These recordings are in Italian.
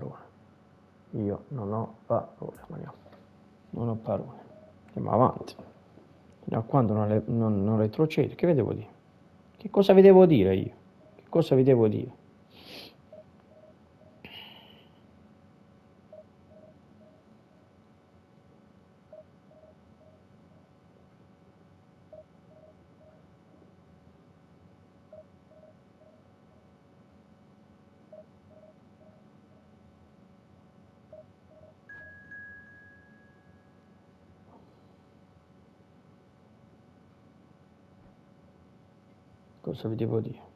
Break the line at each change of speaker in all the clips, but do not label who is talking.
Io non ho parole, Maria. Non ho parole. Andiamo avanti. Fino a quando non retrocedi, che vi devo dire? Che cosa vi devo dire io? Che cosa vi devo dire? Cosa vi devo dire?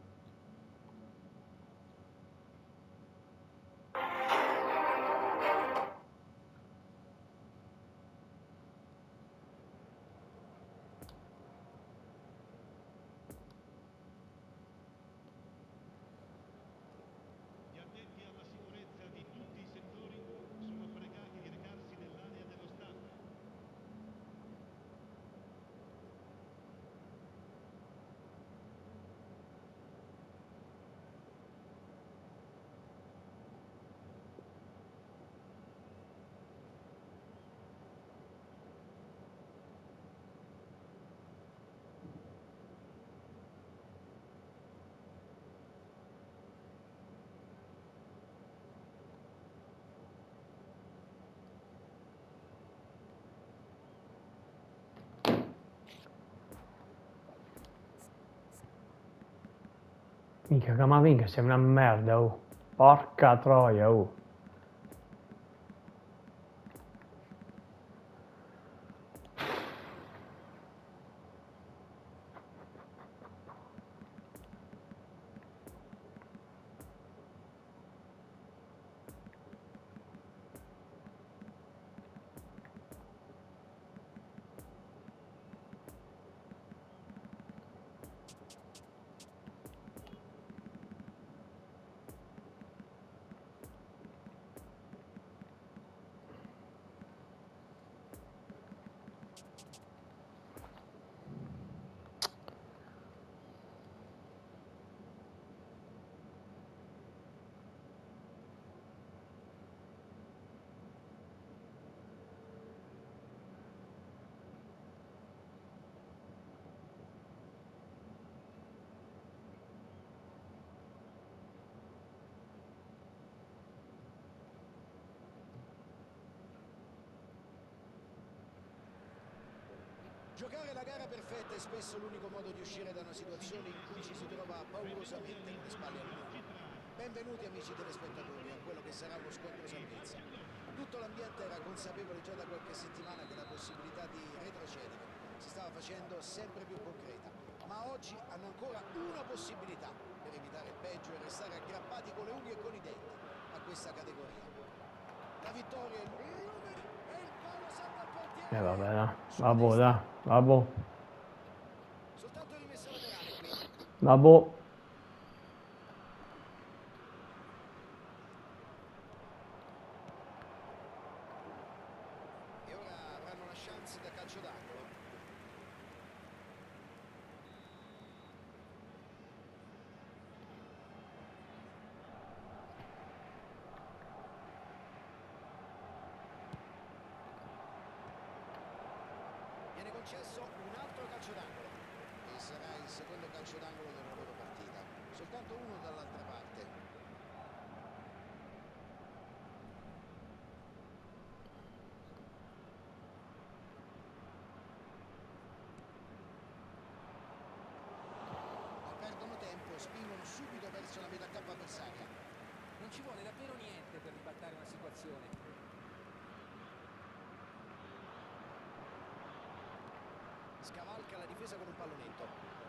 Gli addetti alla sicurezza di tutti i settori sono pregati di recarsi nell'area dello stadio.
Minchia, Camavinga sei una merda, oh. Porca troia, oh.
Giocare la gara perfetta è spesso l'unico modo di uscire da una situazione in cui ci si trova paurosamente con le spalle al muro. Benvenuti amici telespettatori a quello che sarà uno scontro salvezza. Tutto l'ambiente era consapevole già da qualche settimana che la possibilità di retrocedere si stava facendo sempre più concreta, ma oggi hanno ancora una possibilità per evitare il peggio e restare aggrappati con le unghie e con i denti a questa categoria. La vittoria è l'unico e il palo salva al portiere.
Vabbè, no.
Sulla
Vabbè,
destra.
dai. Vabbè.
Soltanto rimessa laterale qui.
Vabbè.
E ora avranno la chance da calcio d'angolo. Viene concesso un altro calcio d'angolo. E sarà il secondo calcio d'angolo della loro partita. Soltanto uno dall'altra parte. Non perdono tempo, spingono subito verso la metà campo avversaria.
Non ci vuole davvero niente per ribaltare una situazione.
Scavalca la difesa con un pallonetto.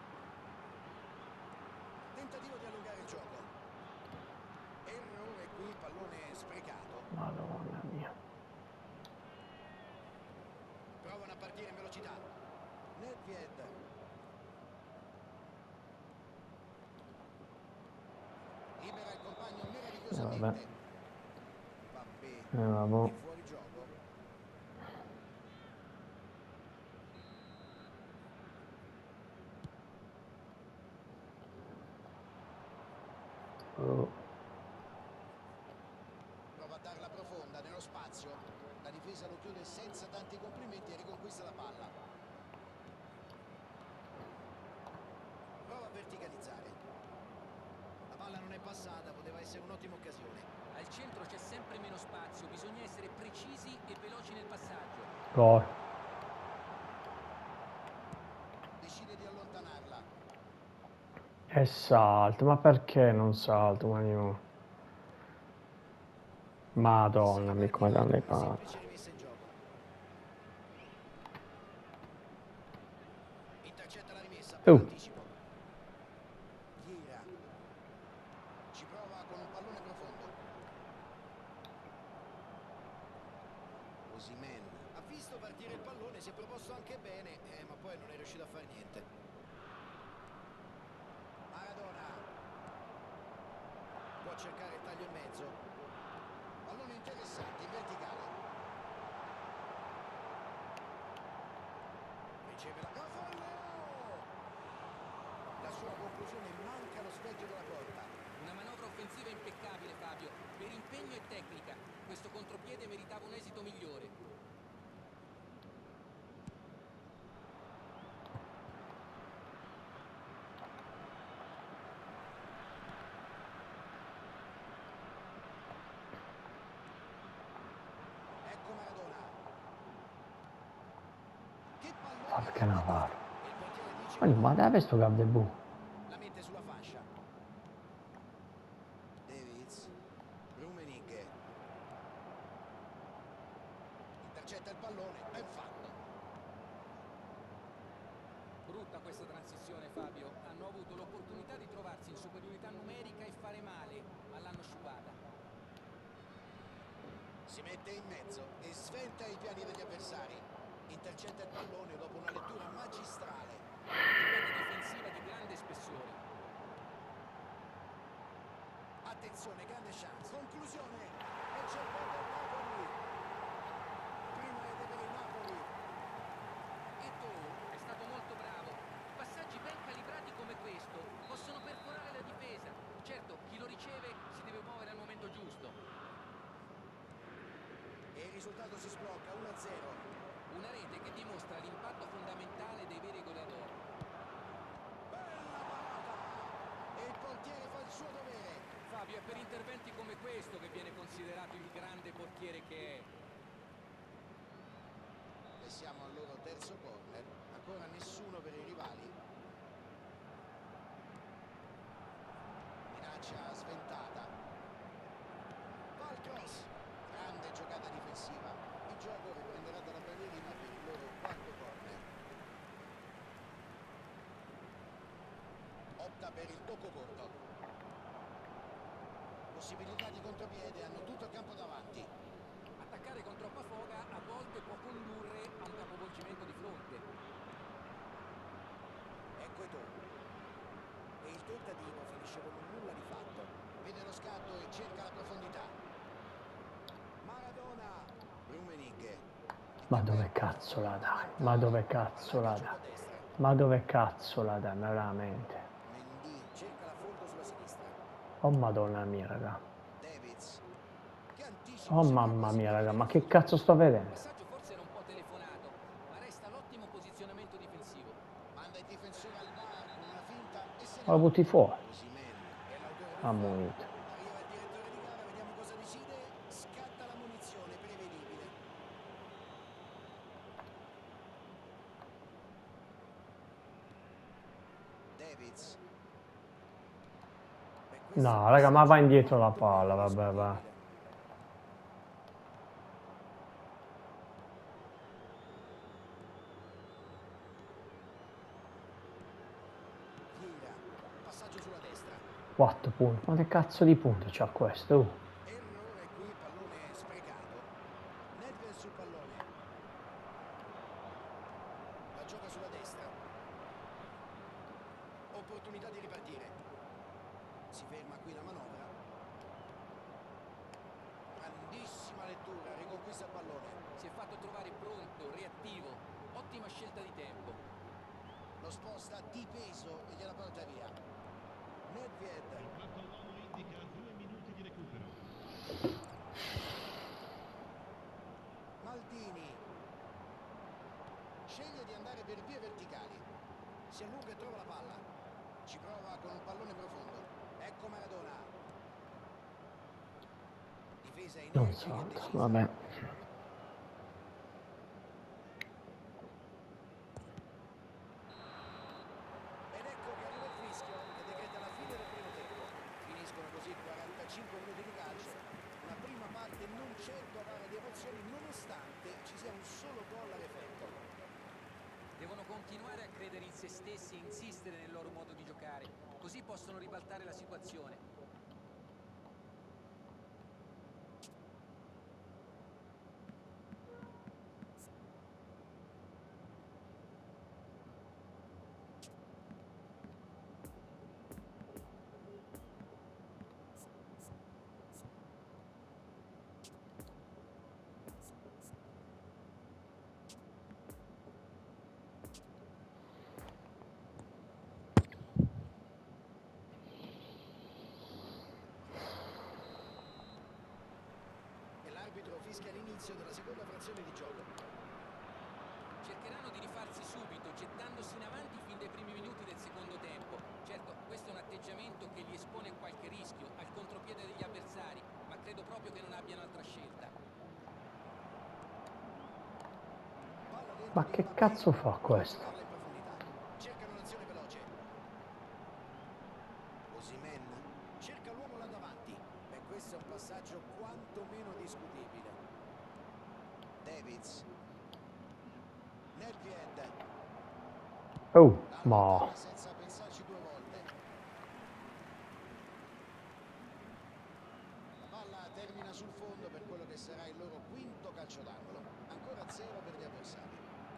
Tentativo di allungare il gioco. Errore qui, pallone sprecato.
Madonna mia.
Provano a partire in velocità. Nedved. Libera il compagno
Vabbè.
meravigliosamente. Vabbè.
Vabbè.
È fuori gioco.
Oh.
Prova darla profonda nello spazio. La difesa lo chiude senza tanti complimenti e riconquista la palla. Prova a verticalizzare. La palla non è passata, poteva essere un'ottima occasione.
Al centro c'è sempre meno spazio, bisogna essere precisi e veloci nel passaggio.
Gol.
Decide di allontanarla.
E salto, ma perché non salto, Manimo? Madonna, mi come danno le palle.
Semplice rimessa in gioco. Intercetta la rimessa per anticipo. Ghira. Ci prova con un pallone profondo. Osimhen ha visto partire il pallone, si è proposto anche bene, ma poi non è riuscito a fare niente. Maradona può cercare il taglio in mezzo. Pallone interessante, in verticale. Riceve la profonda. La sua conclusione manca lo specchio della porta.
Una manovra offensiva impeccabile, Fabio, per impegno e tecnica. Questo contropiede meritava un esito migliore.
Ecco Maradona. Che pallone!
Ma perché non fa?
Il portiere dice
Ma dove sto Gabdebu?
la mette sulla fascia. Davids. Rummenigge. Intercetta il pallone, ben fatto.
Brutta questa transizione, Fabio. Hanno avuto l'opportunità di trovarsi in superiorità numerica e fare male, ma l'hanno sciupata.
Si mette in mezzo e sventa i piani degli avversari. Intercetta il pallone dopo una lettura magistrale.
Rete difensiva di grande spessore.
Attenzione, grande chance. Conclusione. E c'è il gol del Napoli. Prima rete per il Napoli.
Eto'o è stato molto bravo. Passaggi ben calibrati come questo possono perforare la difesa. Certo, chi lo riceve si deve muovere al momento giusto.
E il risultato si sblocca 1-0.
Una rete che dimostra l'impatto fondamentale dei veri goleador.
Bella parata. E il portiere fa il suo dovere.
Fabio, è per interventi come questo che viene considerato il grande portiere che è.
E siamo al loro terzo corner. Ancora nessuno per i rivali. Minaccia sventata. Va al cross. Grande giocata difensiva. Il gioco riprenderà dalla ballerina per il loro quarto corner. Opta per il tocco corto. Possibilità di contropiede, hanno tutto il campo davanti.
Attaccare con troppa foga a volte può condurre a un capovolgimento di fronte.
Ecco Eto'o. E il tentativo finisce con un nulla di fatto. Vede lo scatto e cerca la profondità. Maradona. Rummenigge.
Ma dove cazzo la dai? Ma dove cazzo la dai? Ma dove cazzo la dai, veramente?
Mendy cerca l'affondo sulla sinistra.
Oh madonna mia, raga.
Davids. Che anticipo.
Oh mamma mia, raga, ma che cazzo sto vedendo?
Il passaggio forse era un po' telefonato, ma resta l'ottimo posizionamento difensivo.
Manda il difensore al VAR con una finta e se
Lo
ne
butti fuori.
Osimhen è l'autore del
Ha
fallo.
munito.
Arriva il direttore di gara, vediamo cosa decide. Scatta la munizione prevedibile. Davids. E questo
No,
è
raga, ma va
passaggio
indietro la
molto
palla,
poco
vabbè, va.
discutibile. Ghira. Passaggio sulla destra.
4 punti. Ma che cazzo di punti c'ha questo?
Errore qui, pallone sprecato. Nedved sul pallone. La gioca sulla destra. Opportunità di ripartire. Si ferma qui la manovra. Grandissima lettura, riconquista il pallone.
Si è fatto trovare pronto, reattivo. Ottima scelta di tempo.
Lo sposta di peso e gliela porta via. Nedved.
Il quarto uomo indica 2 minuti di recupero.
per vie verticali. Si allunga e trova la palla. Ci prova con un pallone profondo. Ecco Maradona. Difesa
Non
energica e
so,
decisa.
vabbè.
Ed ecco che arriva il fischio che decreta la fine del primo tempo. Finiscono così 45 minuti di calcio. Una prima parte non certo avara di emozioni nonostante ci sia un solo gol ad effetto.
Devono continuare a credere in se stessi e insistere nel loro modo di giocare, così possono ribaltare la situazione.
E l'arbitro fischia l'inizio della seconda frazione di gioco.
Cercheranno di rifarsi subito, gettandosi in avanti fin dai primi minuti del secondo tempo. Certo, questo è un atteggiamento che li espone a qualche rischio, al contropiede degli avversari, ma credo proprio che non abbiano altra scelta.
Palla dentro
Ma
di
che
Mbappé.
cazzo fa
Prova a
questo?
giocarla in profondità. Cercano un'azione veloce. Osimhen cerca l'uomo là davanti. E questo è un passaggio quantomeno discutibile. Davids. Nedved.
Oh, ma...
Allontana senza pensarci due volte. La palla termina sul fondo per quello che sarà il loro quinto calcio d'angolo. Ancora 0 per gli avversari.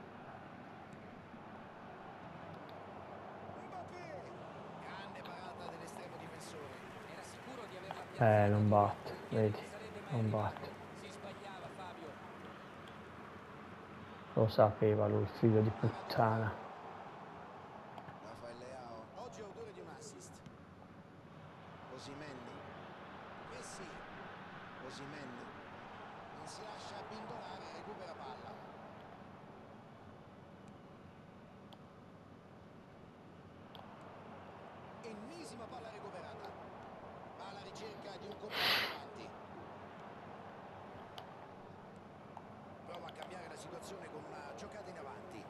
Mbappé! Grande parata dell'estremo difensore.
Era sicuro di averla piazzata
non
dove il
batte,
portiere
vedi,
non sarebbe mai
non
arrivato.
batte.
Si sbagliava, Fabio.
Lo sapeva lui, figlio di
Maradona.
puttana.
Rafael Leao. Oggi autore di un assist. Osimhen. Messi. Osimhen. Non si lascia abbindolare, recupera palla. Ennesima palla recuperata. Va alla ricerca di un compagno davanti. Prova a cambiare la situazione con una giocata in avanti.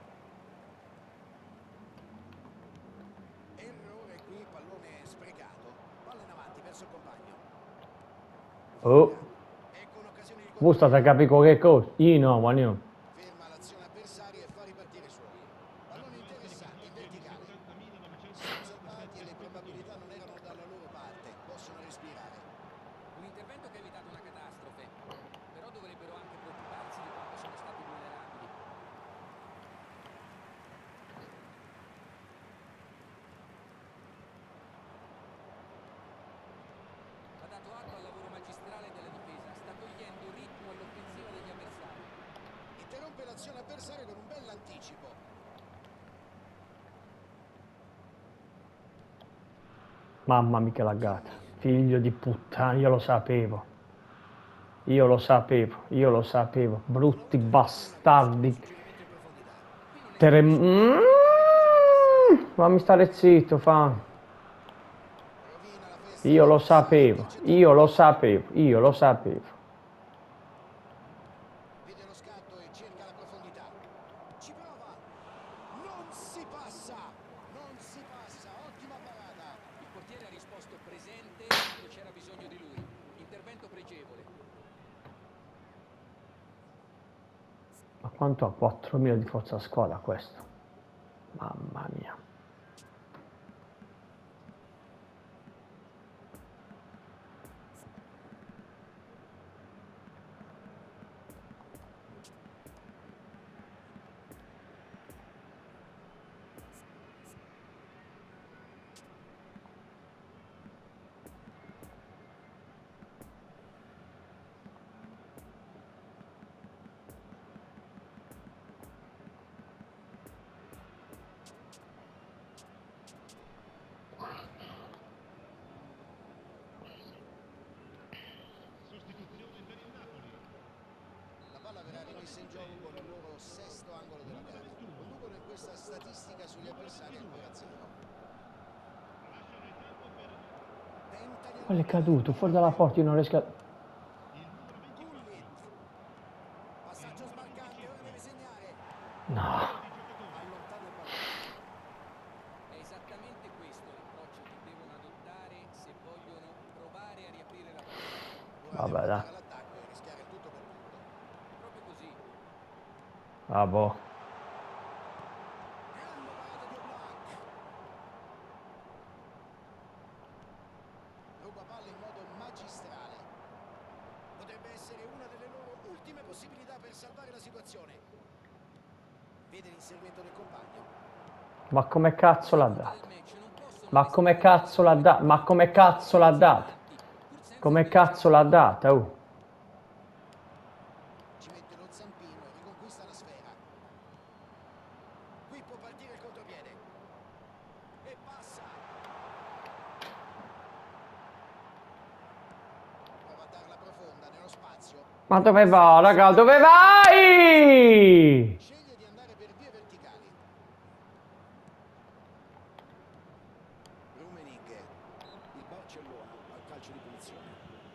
Errore qui, pallone sprecato. Palla in avanti verso il compagno.
Oh,
Ecco un'occasione di
voi state a
contropiede.
capire che cosa? Io no, ma io.
Ferma l'azione avversaria e fa ripartire i suoi. Pallone interessante, in verticale. Si sono salvati e le probabilità non erano dalla loro parte. Possono respirare.
Un intervento che ha evitato una catastrofe, però dovrebbero anche preoccuparsi di quanto sono stati vulnerabili. Ha dato atto al lavoro magistrale della difesa, sta togliendo ritmo all'offensiva degli avversari.
Interrompe l'azione avversaria con un bel anticipo.
Mamma mia che laggata. Figlio di puttana, io lo sapevo. Io lo sapevo, io lo sapevo. Brutti
Una volta di fortuna con un secondo
bastardi.
suggerimento in profondità.
Qui non è
Terem...
stato sufficientemente preciso nel passaggio.
Fammi stare zitto, fa.
Rovina la festa
Io lo
all'avversario
sapevo,
intercettando
io
il
lo
pallone.
sapevo, io lo sapevo.
Vede lo scatto e cerca la profondità. Ci prova. Non si passa. Non si passa. Ottima parata.
Il portiere ha risposto presente quando c'era bisogno di lui. Intervento pregevole.
Ma quanto ha 4.000 di forza a squadra questo? Mamma mia.
Sostituzione per il Napoli.
La palla verrà rimessa in gioco con il loro sesto angolo della gara. Conducono aggiungono in questa statistica sugli avversari ancora zero. Tenta di
Quello è
allargare
caduto,
il
fuori dalla
pallone.
porta, io non riesco a...
Gullit. Passaggio smarcante, ora deve segnare.
No.
Allontana il pallone.
È esattamente questo l'approccio che devono adottare se vogliono provare a riaprire la partita.
Ora
Vabbè,
devono
dai.
andare all'attacco e rischiare il tutto per tutto.
Proprio così.
Vabbè.
Grande parata di Oblak. Ruba palla in modo magistrale. Potrebbe essere una delle loro ultime possibilità per salvare la situazione. Vede l'inserimento del compagno.
Ma come cazzo l'ha
Del
dato?
match non possono
Ma come
restare
cazzo l'ha data? Ma come cazzo l'ha data?
pur senza
Come cazzo l'ha data? Oh.
Ci mette lo zampino, riconquista la sfera. Qui può partire il contropiede. E passa. Prova a darla profonda nello spazio.
Ma dove va, raga? Dove vai?
Sceglie di andare per vie verticali. Rummenigge. Il Barcellona al calcio di punizione.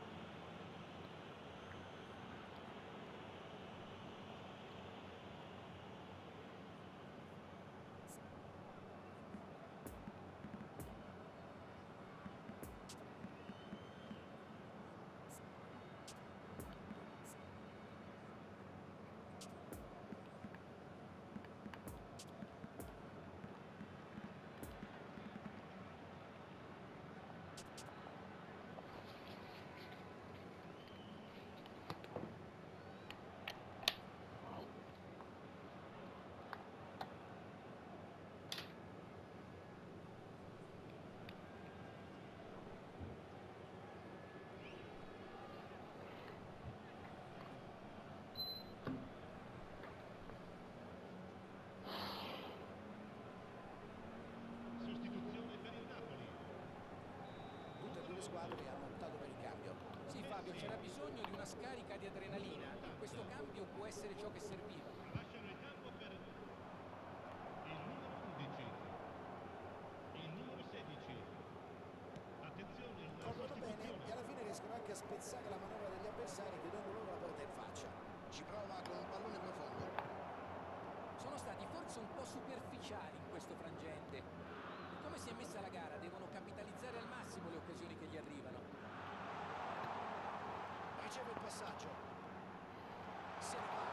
Sostituzione per il Napoli.
Tutte e due le squadre hanno optato per il cambio.
Sì, Fabio, c'era bisogno di una scarica di adrenalina. Questo cambio può essere ciò che serviva.
Lasciano il campo per il numero 11. Il numero 16. Attenzione, la
Corrono bene
sostituzione.
e alla fine riescono anche a spezzare la manovra degli avversari chiudendo loro la porta in faccia. Ci prova con un pallone profondo.
Sono stati forse un po' superficiali in questo frangente. Per come si è messa la gara, devono capitalizzare al massimo le occasioni che gli arrivano.
Riceve il passaggio. Se ne va.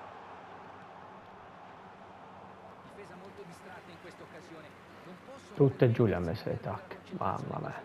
Difesa molto distratta in questa occasione. Non possono
Tutte giù le ha
permettersi
messe le
di perdere la
tacche.
concentrazione
Mamma mia.
così.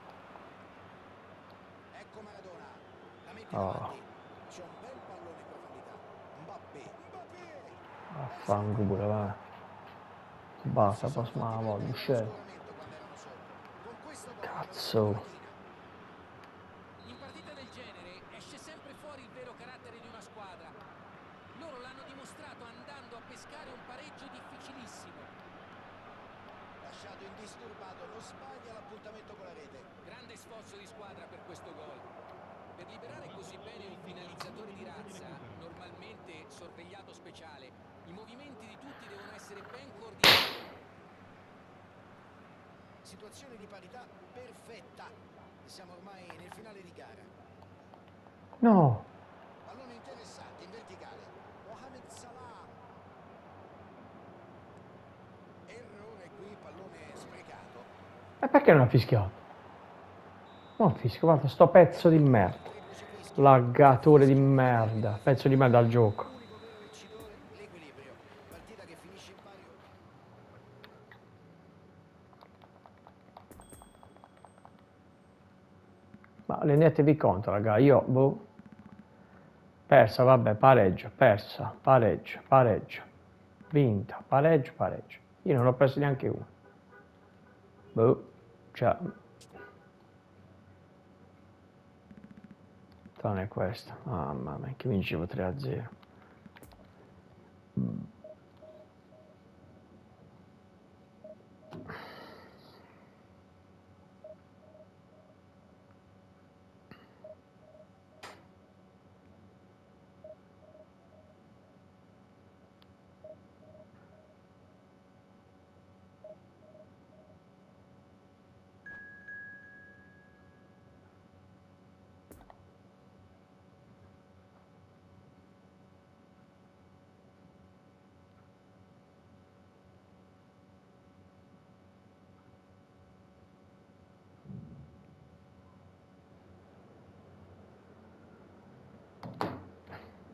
Ecco Maradona. La mette in
Oh,
avanti. C'è un bel pallone in profondità. Mbappé. Mbappé.
affanculo, va. Basta,
Si sono
prossima
fatti
volta,
prendere dallo
uscire.
scoramento quando erano sotto. Con questo gol hanno
Cazzo.
tolto la china.
In partite del genere esce sempre fuori il vero carattere di una squadra. Loro l'hanno dimostrato andando a pescare un pareggio difficilissimo.
Lasciato indisturbato, non sbaglia l'appuntamento con la rete.
Grande sforzo di squadra per questo gol. Per liberare così bene un finalizzatore di razza, normalmente sorvegliato speciale, i movimenti di tutti devono essere ben coordinati.
Situazione di parità perfetta. Siamo ormai nel finale di gara.
No.
Pallone interessante in verticale. Mohamed Salah. Errore qui, pallone sprecato.
E perché non ha fischiato? Non fischio, guarda, sto pezzo di merda.
Triplice fischio.
Laggatore di merda. Pezzo di merda al gioco.
L'unico vero vincitore, l'equilibrio. Partita che finisce in pari.
Ma rendetevi conto, raga, io, boh. Persa, vabbè, pareggio, persa, pareggio, pareggio. Vinta, pareggio, pareggio. Io non ho perso neanche uno. Boh, cioè... Tranne questo. Mamma mia, che vincevo 3-0.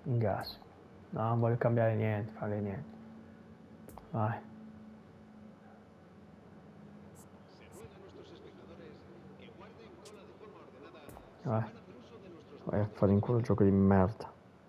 in gas. No, non voglio cambiare niente, fare niente. Vai.
Se ruega a nuestros espectadores que guarden cola de forma ordenada si
Vai.
van a hacer uso de nuestros
Vai a
deportes
fare in culo gioco di merda.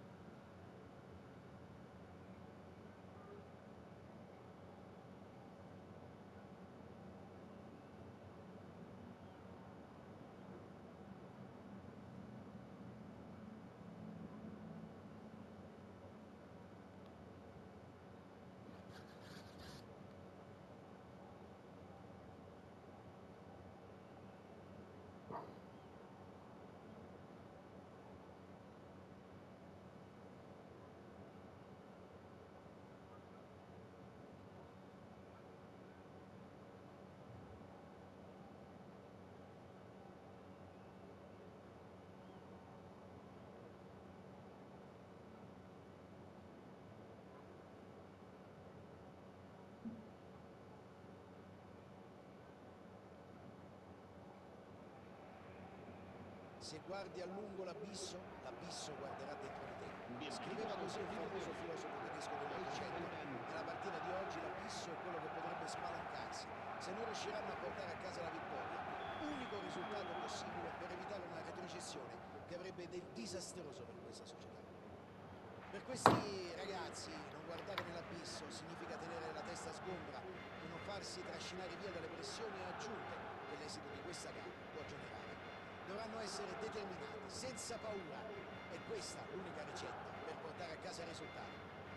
Se guardi a lungo l'abisso, l'abisso guarderà dentro di te. Scriveva così un famoso filosofo tedesco dell'Ottocento. Nella partita di oggi l'abisso è quello che potrebbe spalancarsi se non riusciranno a portare a casa la vittoria. Unico risultato possibile per evitare una retrocessione che avrebbe del disastroso per questa società. Per questi ragazzi non guardare nell'abisso significa tenere la testa sgombra e non farsi trascinare via dalle pressioni aggiunte che l'esito di questa gara può generare. Dovranno essere determinati, senza paura. E questa l'unica ricetta per portare a casa il risultato.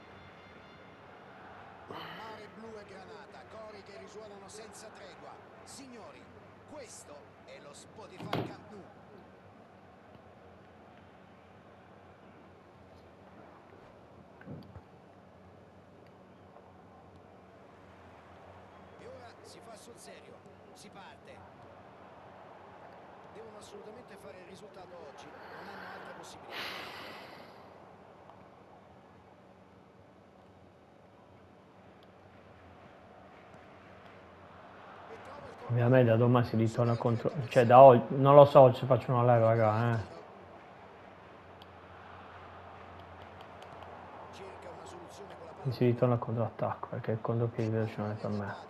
Un mare blu e granata, cori che risuonano senza tregua. Signori, questo è lo Spotify Camp Nou. E ora si fa sul serio, si parte. Devono assolutamente fare il risultato oggi, non hanno altre possibilità.
Ovviamente da domani si ritorna contro... Cioè da oggi... Non lo so se faccio una live, raga,
Cerca una soluzione con la
E
palla.
si ritorna al controattacco, perché il contropiede veloce non è per me.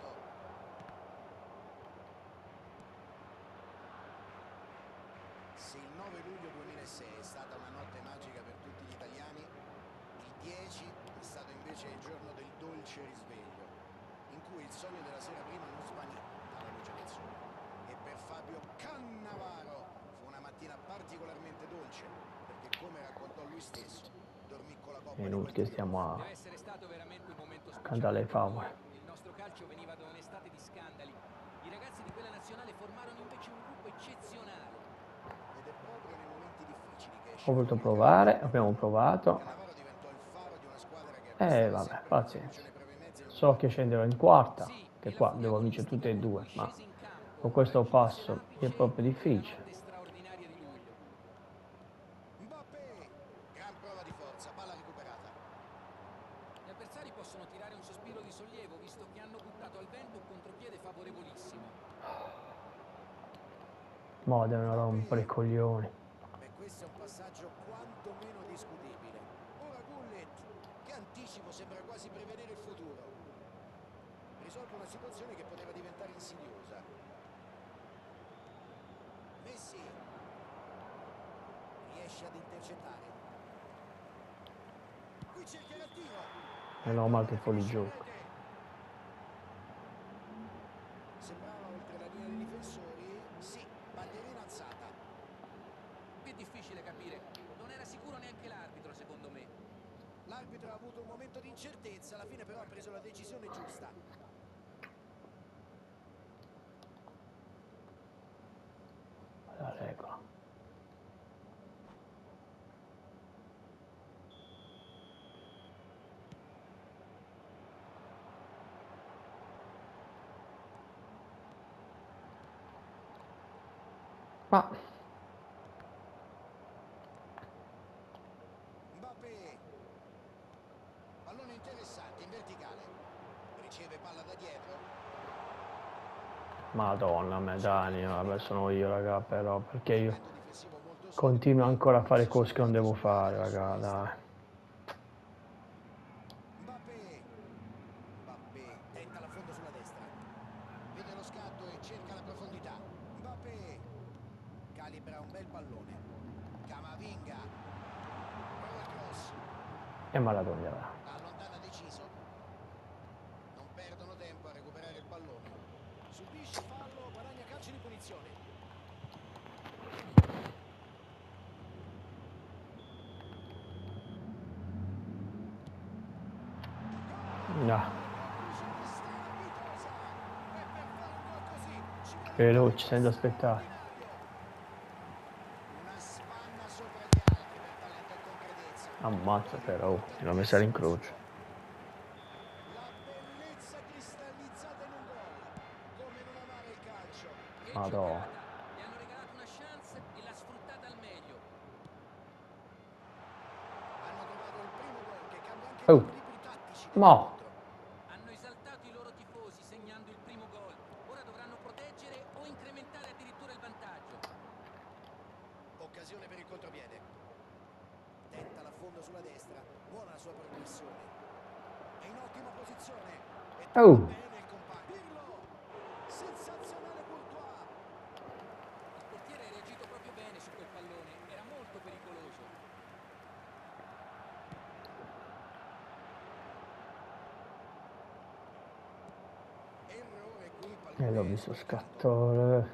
Se il 9 luglio 2006 è stata una notte magica per tutti gli italiani, il 10 è stato invece il giorno del dolce risveglio, in cui il sogno della sera prima non svanì alla luce del sole. E per Fabio Cannavaro fu una mattina particolarmente dolce, perché come raccontò lui stesso, dormì con la coppa
È
di
inutile che
qualche
stiamo a
Deve essere stato veramente un momento
cantare
speciale
le
per noi.
favole.
Il nostro calcio veniva da un'estate di scandali. I ragazzi di quella nazionale formarono invece un gruppo eccezionale.
ed è proprio nei momenti difficili che esce
Ho voluto
fuori il
provare,
carattere
abbiamo
umano.
provato.
Cannavaro diventò il faro di una squadra che acquistava
Vabbè,
sempre più fiducia
pazienza.
nei propri mezzi e non
So che scenderò in quarta,
Sì,
che
e la
qua
furia
devo vincere
agonistica
tutte e
con
due,
cui
ma
scese in campo
con questo
raggiunse
passo è
l'apice
proprio
in quella
difficile.
notte straordinaria di luglio.
Mbappé, gran prova di forza, palla recuperata.
Gli avversari possono tirare un sospiro di sollievo visto che hanno buttato al vento un contropiede favorevolissimo.
Mo devono rompere i coglioni.
Beh, questo è un passaggio quantomeno discutibile. Ora Gullit, che anticipo, sembra quasi prevedere il futuro. Risolve una situazione che poteva diventare insidiosa. Messi riesce ad intercettare. Qui cercherà il tiro.
È normale che fuori gioco.
Sembrava oltre la linea dei difensori. Sì, bandierina alzata.
Qui è difficile capire. Non era sicuro neanche l'arbitro, secondo me.
L'arbitro ha avuto un momento di incertezza, alla fine però ha preso la decisione giusta.
La regola. Ma
Mbappé. Pallone interessante, in verticale. Riceve palla da dietro.
Madonna me Dani, vabbè sono io raga, però perché io
Intervento difensivo molto solido.
continuo ancora a fare cose che non devo fare, raga, dai. E Maradona là.
Allontana deciso. Non perdono tempo a recuperare il pallone. Subisce fallo, guadagna calcio di punizione.
No,
Conclusione strepitosa. E per fare un gol così ci vuole
veloce, senza aspettare.
una spanna sopra gli altri per talento e concretezza.
Ammazza però, ti l'ho messa all'incrocio.
La bellezza cristallizzata in un gol. Come non amare il calcio.
Che
Madonna.
giocata! Gli hanno regalato una chance e l'ha sfruttata al meglio.
Hanno trovato il primo gol che cambia anche
Oh.
gli equilibri tattici
Mo.
dell'incontro.
Hanno esaltato i loro tifosi segnando il primo gol. Ora dovranno proteggere o incrementare addirittura il vantaggio.
Occasione per il contropiede. Tenta l'affondo sulla destra. Buona la sua progressione. È in ottima posizione. E trova
Oh.
bene il compagno. Pirlo. Sensazionale Courtois.
Il portiere ha reagito proprio bene su quel pallone. Era molto pericoloso.
Errore qui, il
L'ho
pallone
visto
squalificato.
scattare.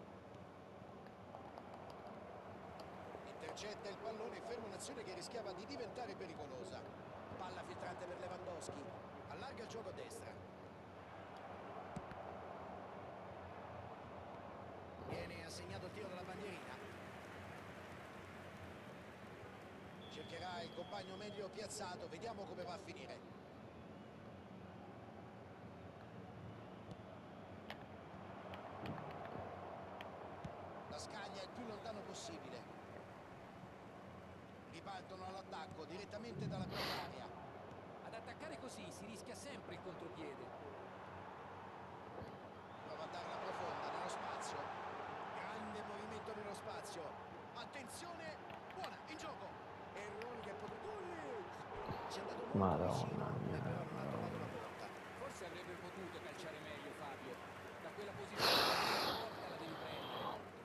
Intercetta il pallone e ferma un'azione che rischiava di diventare pericolosa. Palla filtrante per Lewandowski. Allarga il gioco a destra. Viene assegnato il tiro dalla bandierina. Cercherà il compagno meglio piazzato. Vediamo come va a finire. La scaglia il più lontano possibile. Ripartono all'attacco direttamente dalla propria area.
Ad attaccare così si rischia sempre il contropiede.
Prova a darla profonda nello spazio. Grande movimento nello spazio. Attenzione, buona, in gioco. Errore che potrebbe... Ci è andato molto
Madonna
vicino,
mia,
però non ha trovato
Madonna.
la porta.
Forse avrebbe potuto calciare meglio Fabio. Da quella posizione la porta la devi prendere.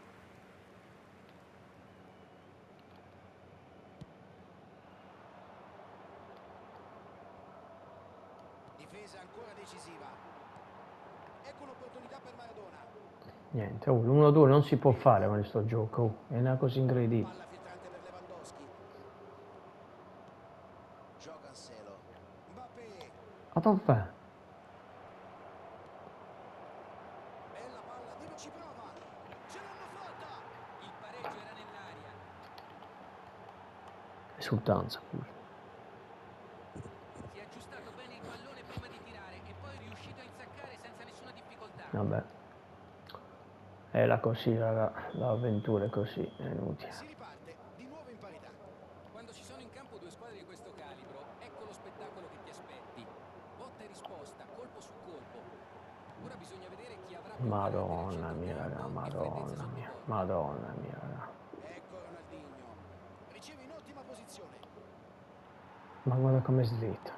Difesa ancora decisiva. Ecco un'opportunità per Maradona.
Niente, l'1-2 non si può fare con questo gioco. È una cosa incredibile.
Palla filtrante per Lewandowski. Gio Cancelo. Mbappé.
Ma dov'è?
Bella palla, Dino ci prova. Ce l'hanno fatta.
Il pareggio era nell'aria.
Esultanza pure.
Si è aggiustato bene il pallone prima di tirare e poi è riuscito a insaccare senza nessuna difficoltà.
Vabbè. Era così, raga. L'avventura è così, è inutile.
Si riparte di nuovo in parità.
Quando ci sono in campo due squadre di questo calibro, ecco lo spettacolo che ti aspetti. Botta e risposta, colpo su colpo. Ora bisogna vedere chi avrà più
Madonna mia,
carattere
raga.
al centrocampo e freddezza
Madonna
sotto
mia.
porta.
Madonna mia, raga.
Ecco Ronaldinho. Riceve in ottima posizione.
Ma guarda come slitta.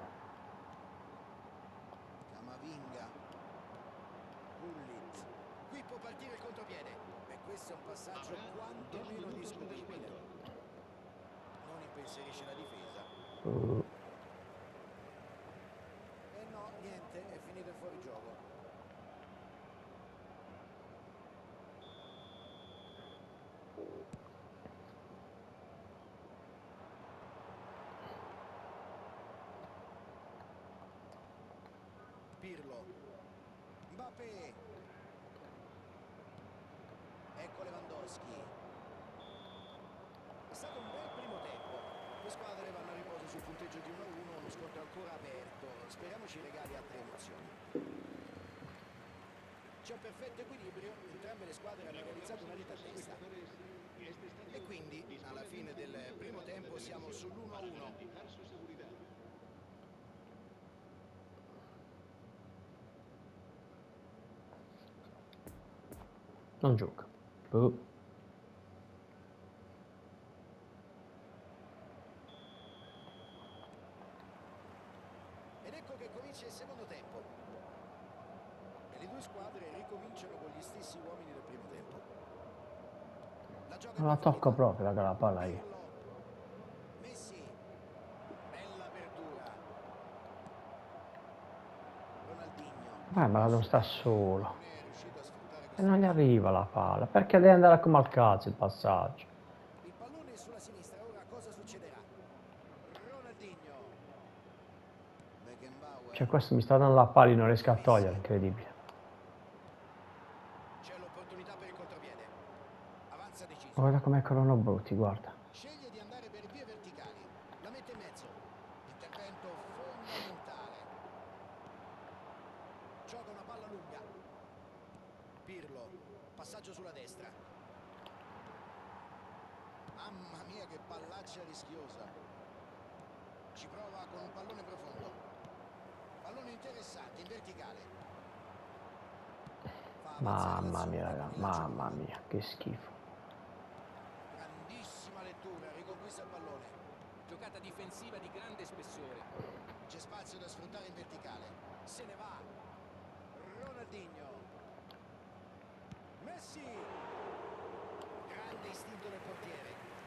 Camavinga. Gullit. Qui può partire il contropiede. E questo è un passaggio quantomeno discutibile. Non impensierisce la difesa. E no, niente, è finito in fuorigioco. Pirlo. Mbappé. Ecco Lewandowski. È stato un bel primo tempo. Le squadre vanno a riposo sul punteggio di 1-1, uno scontro ancora aperto. Speriamo ci regali altre emozioni. C'è un perfetto equilibrio, entrambe le squadre hanno realizzato una rete a testa. E quindi, alla fine del primo tempo, siamo sull'1-1.
Non gioca. Boh.
Ed ecco che comincia il secondo tempo. E le due squadre ricominciano con gli stessi uomini del primo tempo. La gioca
Non la
in
tocco
profondità.
proprio, raga, la palla io.
Pirlo. Messi. Bella per
Ma non sta solo.
Non è riuscito a sfruttare
E
questa
non gli
occasione.
arriva la palla. Perché deve andare come al cazzo il passaggio?
Il pallone è sulla sinistra, ora cosa succederà? Ronaldinho. Beckenbauer.
Cioè questo mi sta dando la palla e non riesco a togliere, incredibile.
C'è l'opportunità per il contropiede. Avanza deciso.
Guarda come corrono brutti, guarda.
Sceglie di andare per vie verticali. La mette in mezzo. Intervento fondamentale. Gioca una palla lunga. Pirlo. Passaggio sulla destra. Mamma mia che pallaccia rischiosa. Ci prova con un pallone profondo. Pallone interessante, in verticale. Fa avanzare
Mamma mia,
l'azione
raga,
con il lancio
mamma
lungo.
mia, che schifo.
Grandissima lettura, riconquista il pallone.
Giocata difensiva di grande spessore.
C'è spazio da sfruttare in verticale. Se ne va. Ronaldinho. Messi. Grande istinto del portiere.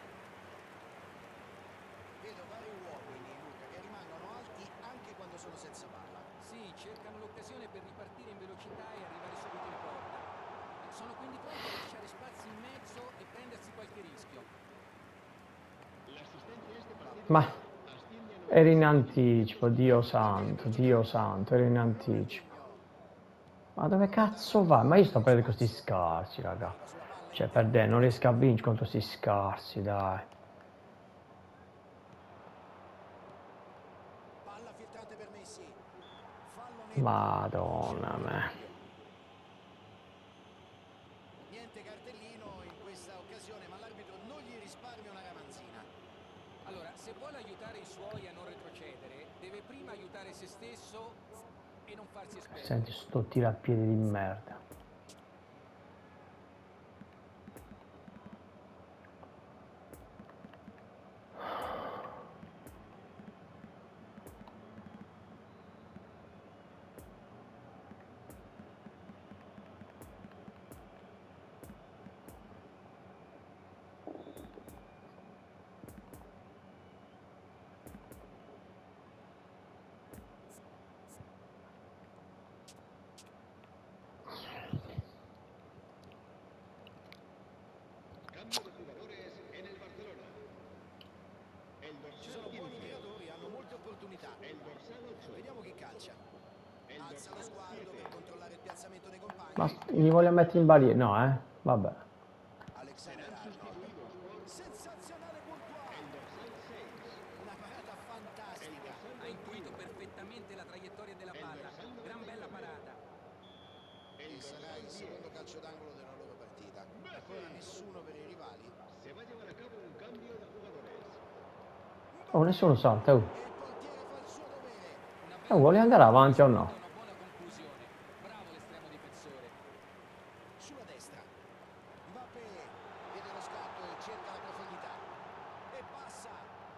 Vedo vari uomini, Luca, che rimangono alti anche quando sono senza palla.
Sì, cercano l'occasione per ripartire in velocità e arrivare subito in porta. Sono quindi pronti a lasciare spazi in mezzo e prendersi qualche rischio.
Ma era in anticipo, Dio santo, era in anticipo.
Ronaldinho.
Ma dove cazzo va? Ma io sto perdendo questi scarsi, raga.
Arriva sulla palla
Cioè,
interna.
perdendo, non riesco a vincere contro questi scarsi, dai.
Palla filtrante per Messi. Fallo netto.
Madonna me.
Niente cartellino in questa occasione, ma l'arbitro non gli risparmia una ramanzina.
Allora, se vuole aiutare i suoi a non retrocedere, deve prima aiutare se stesso e non farsi espellere.
Senti sto tirapiedi di merda.
Cambio de jugadores en el Barcelona. El
Ci
dorsal
sono buoni
15.
tiratori, hanno molte opportunità.
El dorsal 8.
Vediamo chi calcia.
El
Alza lo
dorsal
sguardo
7.
per controllare il piazzamento dei compagni.
Ma mi voglio mettere in barriera? No, vabbè.
Alexander Arnold. Sensazionale Courtois.
El dorsal 6.
Una parata fantastica.
Ha intuito perfettamente la traiettoria della palla. Gran bella parata.
E sarà il secondo calcio d'angolo della loro partita. Ancora nessuno per i rivali.
Se va a llevar a cabo un cambio de jugadores.
Oh, nessuno salta, oh.
E il portiere fa il suo dovere.
Vuole andare avanti o no?
Una buona conclusione. Bravo l'estremo difensore.
Sulla destra. Mbappé vede lo scatto e cerca la profondità. E passa.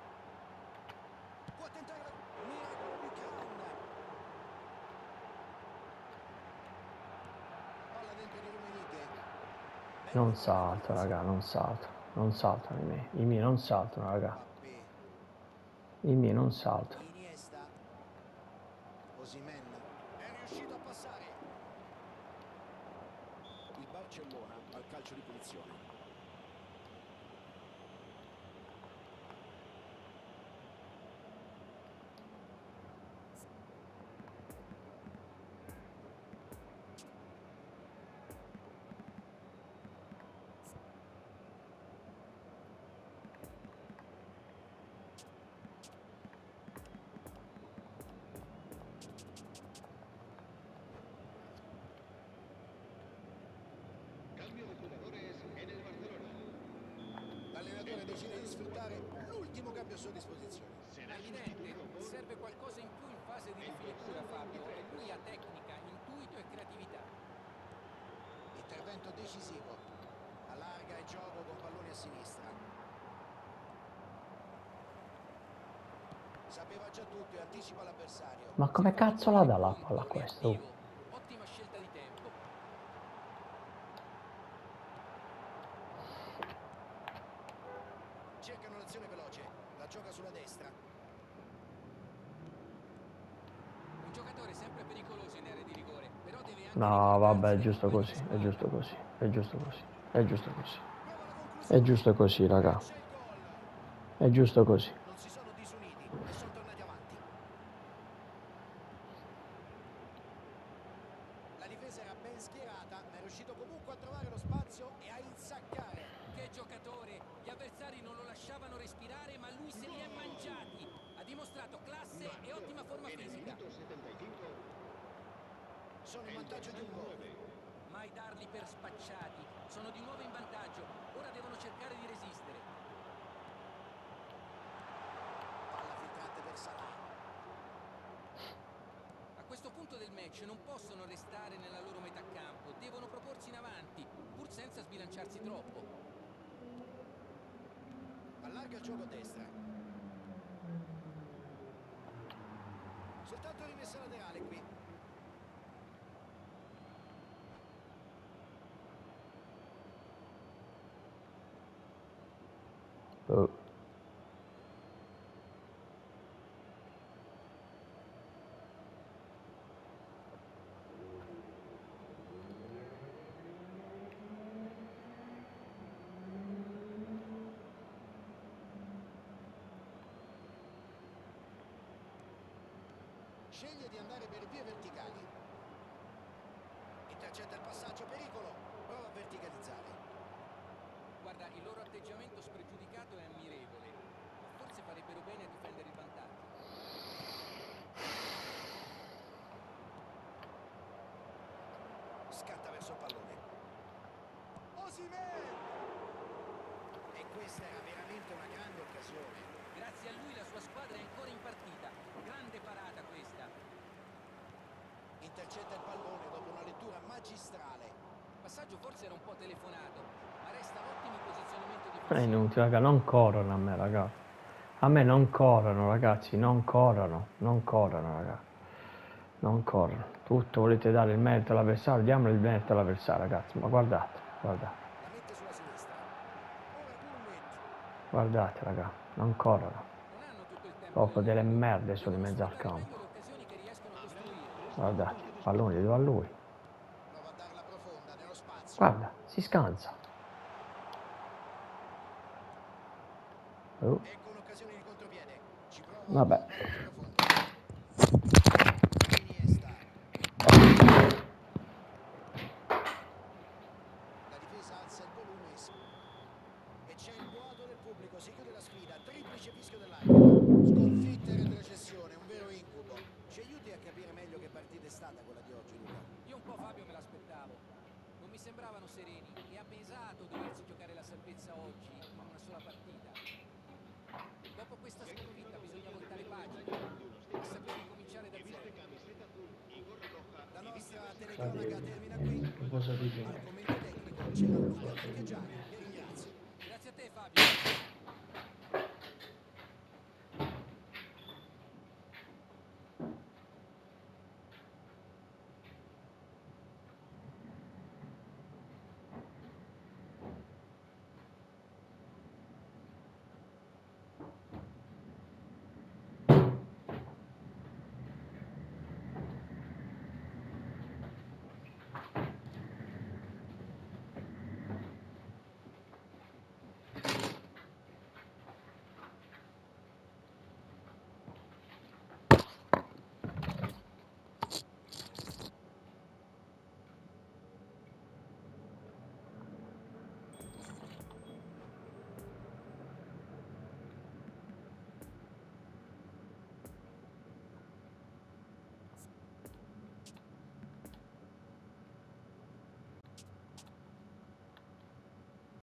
Può tentare la... Miracolo di Khan. Palla dentro di Rummenigge.
Non salto, raga, non salto. Non saltano i miei. I miei non saltano, raga.
Mbappé.
I miei non saltano.
Iniesta. Osimhen. È riuscito a passare. Il Barcellona al calcio di punizione.
Cambio de jugadores en el Barcelona.
L'allenatore decide di sfruttare l'ultimo cambio a sua disposizione.
Será
È evidente,
sustituido por
serve qualcosa in più in fase di rifinitura, Fabio. E lui ha tecnica, intuito e creatività.
Intervento decisivo. Allarga il gioco con pallone a sinistra. Sapeva già tutto e anticipa l'avversario.
Ma come cazzo la dà la palla a questo?
Reattivo. Ottima scelta di tempo.
Cercano l'azione veloce. La gioca sulla destra.
Un giocatore sempre pericoloso in area di rigore, però deve anche
No, vabbè, è
ricordarsi
giusto
dei
così,
compagni
è
di
giusto
squadra.
così, è giusto così, è giusto così,
Prova la conclusione.
è giusto così, raga,
C'è il gol.
è giusto così.
Non si sono disuniti e sono tornati avanti. La difesa era ben schierata, ma è riuscito comunque a trovare lo spazio e a insaccare.
Che giocatore! Gli avversari non lo lasciavano respirare, ma lui se li è mangiati. Ha dimostrato classe e ottima forma fisica.
Sono in vantaggio di un gol.
Mai darli per spacciati. Sono di nuovo in vantaggio. Ora devono cercare di resistere.
Palla filtrante per Salah.
A questo punto del match non possono restare nella loro metà campo. Devono proporsi in avanti, pur senza sbilanciarsi troppo.
Allarga il gioco a destra. Soltanto rimessa laterale qui.
Oh.
Sceglie di andare per vie verticali. Intercetta il passaggio, pericolo. Prova a verticalizzare.
Guarda, il loro atteggiamento spregiudicato è ammirevole. Forse farebbero bene a difendere il vantaggio.
Scatta verso il pallone. Osimhen! E questa era veramente una grande occasione.
Grazie a lui la sua squadra è ancora in partita. Grande parata questa.
Intercetta il pallone dopo una lettura magistrale.
Il passaggio forse era un po' telefonato, ma resta l'ottimo posizionamento
È
difensivo.
inutile, raga, non corrono a me, raga. A me non corrono, ragazzi, non corrono, raga. Non corrono. Tutto volete dare il merito all'avversario, diamolo il merito all'avversario, ragazzi. Ma guardate, guardate,
La mette sulla sinistra. Ora Gullit.
guardate, raga, non corrono.
Non hanno tutto il tempo
Proprio
del
delle
mondo.
merde sono in
Devono
mezzo al
sfruttare
campo.
meglio le occasioni che riescono a costruire.
Guardate, il pallone li do a lui.
Prova a darla profonda nello spazio.
Guarda, si scansa. Oh,
Ecco un'occasione di contropiede. Ci prova
vabbè.
a profondo. Iniesta. La difesa alza il volume e c'è il boato del pubblico. Si chiude la sfida. Triplice fischio dell'arbitro. Sconfitta e retrocessione, un vero incubo. Ci aiuti a capire meglio che partita è stata quella di oggi, Luca?
Io un po' Fabio me l'aspettavo. Non mi sembravano sereni e ha pesato doversi giocare la salvezza oggi in una sola partita. Dopo questa sconfitta bisogna voltare pagina e saper ricominciare da zero.
La nostra telecronaca termina qui.
Cosa dici?
Al commento tecnico c'era Luca Marchegiani.